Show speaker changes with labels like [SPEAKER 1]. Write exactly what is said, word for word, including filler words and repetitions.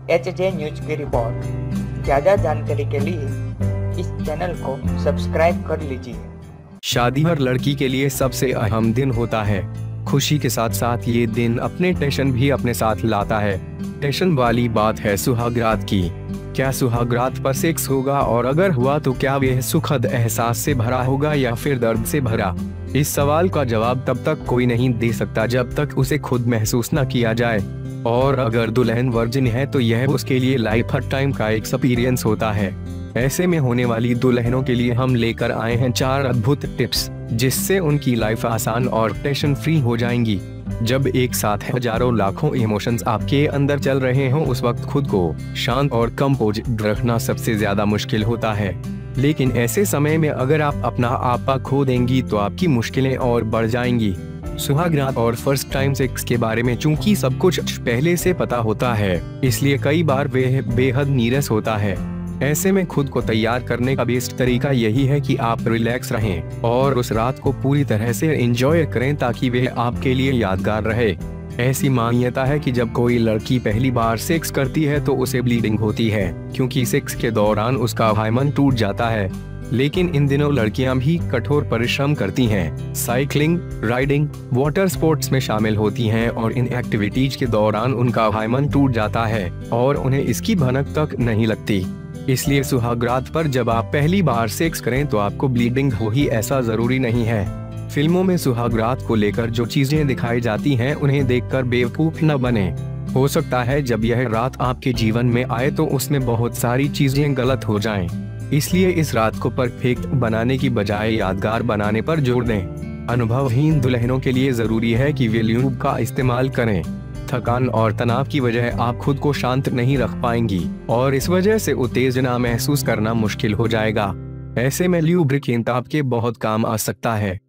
[SPEAKER 1] H J news की रिपोर्ट। ज़्यादा जानकारी के लिए इस चैनल को सब्सक्राइब कर लीजिए।
[SPEAKER 2] शादी हर लड़की के लिए सबसे अहम दिन होता है। खुशी के साथ साथ ये दिन अपने टेंशन भी अपने साथ लाता है। टेंशन वाली बात है सुहागरात की। क्या सुहागरात पर सेक्स होगा, और अगर हुआ तो क्या वह सुखद एहसास से भरा होगा या फिर दर्द से भरा? इस सवाल का जवाब तब तक कोई नहीं दे सकता जब तक उसे खुद महसूस न किया जाए। और अगर दुल्हन वर्जिन है तो यह उसके लिए लाइफ टाइम का एक्सपीरियंस होता है। ऐसे में होने वाली दुल्हनों के लिए हम लेकर आए हैं चार अद्भुत टिप्स, जिससे उनकी लाइफ आसान और टेंशन फ्री हो जाएंगी। जब एक साथ हजारों लाखों इमोशंस आपके अंदर चल रहे हों, उस वक्त खुद को शांत और कंपोज्ड रखना सबसे ज्यादा मुश्किल होता है। लेकिन ऐसे समय में अगर आप अपना आपा खो देंगी तो आपकी मुश्किलें और बढ़ जाएंगी। सुहागरात और फर्स्ट टाइम सेक्स के बारे में चूंकि सब कुछ पहले से पता होता है, इसलिए कई बार वह बेहद नीरस होता है। ऐसे में खुद को तैयार करने का बेस्ट तरीका यही है कि आप रिलैक्स रहें और उस रात को पूरी तरह से एंजॉय करें ताकि वह आपके लिए यादगार रहे। ऐसी मान्यता है कि जब कोई लड़की पहली बार सेक्स करती है तो उसे ब्लीडिंग होती है, क्योंकि सेक्स के दौरान उसका हार्मोन टूट जाता है। लेकिन इन दिनों लड़कियां भी कठोर परिश्रम करती हैं, साइकिलिंग, राइडिंग, वाटर स्पोर्ट्स में शामिल होती हैं और इन एक्टिविटीज के दौरान उनका हार्मोन टूट जाता है और उन्हें इसकी भनक तक नहीं लगती। इसलिए सुहागरात पर जब आप पहली बार सेक्स करें तो आपको ब्लीडिंग हो ही ऐसा जरूरी नहीं है। फिल्मों में सुहागरात को लेकर जो चीजें दिखाई जाती हैं उन्हें देखकर बेवकूफ न बने। हो सकता है जब यह रात आपके जीवन में आए तो उसमें बहुत सारी चीजें गलत हो जाएं। इसलिए इस रात को परफेक्ट बनाने की बजाय यादगार बनाने पर जोर दें। अनुभवहीन दुल्हनों के लिए जरूरी है कि वे ल्यूब का इस्तेमाल करें। थकान और तनाव की वजह आप खुद को शांत नहीं रख पाएंगी और इस वजह से उत्तेजना महसूस करना मुश्किल हो जाएगा। ऐसे में ल्यूब्रिकेंट आपके बहुत काम आ सकता है।